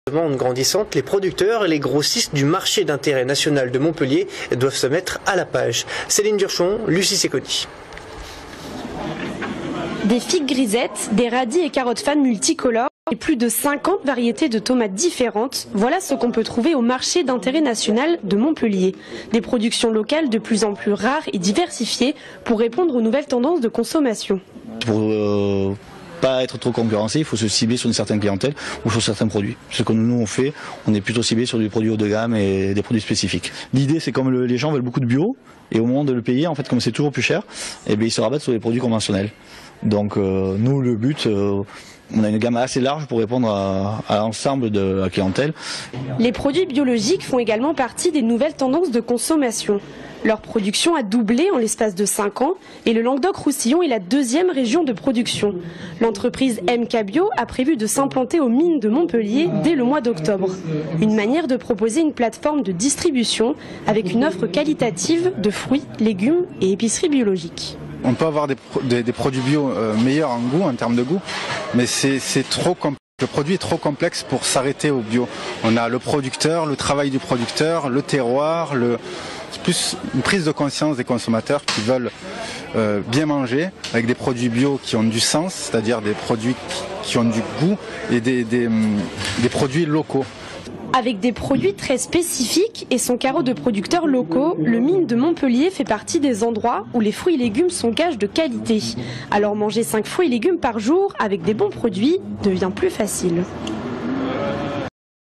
En grandissante, les producteurs et les grossistes du marché d'intérêt national de Montpellier doivent se mettre à la page. Céline Durchon, Lucie Séconi. Des figues grisettes, des radis et carottes fan multicolores et plus de 50 variétés de tomates différentes, voilà ce qu'on peut trouver au marché d'intérêt national de Montpellier. Des productions locales de plus en plus rares et diversifiées pour répondre aux nouvelles tendances de consommation. Pour pas être trop concurrencé, il faut se cibler sur une certaine clientèle ou sur certains produits. Ce que nous on fait, on est plutôt ciblé sur des produits haut de gamme et des produits spécifiques. L'idée c'est comme les gens veulent beaucoup de bio et au moment de le payer, en fait comme c'est toujours plus cher, eh bien, ils se rabattent sur les produits conventionnels. Donc nous le but, on a une gamme assez large pour répondre à l'ensemble de la clientèle. Les produits biologiques font également partie des nouvelles tendances de consommation. Leur production a doublé en l'espace de 5 ans et le Languedoc-Roussillon est la deuxième région de production. L'entreprise MK Bio a prévu de s'implanter aux mines de Montpellier dès le mois d'octobre. Une manière de proposer une plateforme de distribution avec une offre qualitative de fruits, légumes et épiceries biologiques. On peut avoir des produits bio meilleurs en goût, en termes de goût, mais c'est trop complexe. Le produit est trop complexe pour s'arrêter au bio. On a le producteur, le travail du producteur, le terroir, c'est plus une prise de conscience des consommateurs qui veulent bien manger avec des produits bio qui ont du sens, c'est-à-dire des produits qui ont du goût et des produits locaux. Avec des produits très spécifiques et son carreau de producteurs locaux, le mine de Montpellier fait partie des endroits où les fruits et légumes sont gages de qualité. Alors manger 5 fruits et légumes par jour avec des bons produits devient plus facile.